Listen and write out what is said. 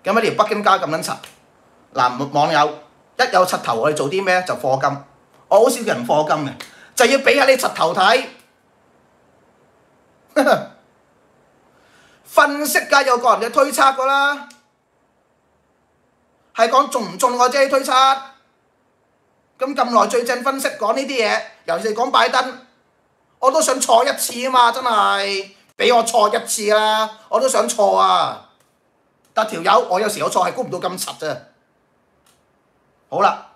咁呢條北京街咁撚柒。嗱，網友一有柒頭，我哋做啲咩就課金。我好少叫人課金嘅，就要俾下你柒頭睇。分析梗有個人嘅推測㗎啦，係講中唔中我啫推測。咁耐最正分析講呢啲嘢，尤其是講拜登，我都想錯一次啊嘛，真係俾我錯一次啦，我都想錯啊！但條友我有時我錯係估唔到咁柒啫。好啦。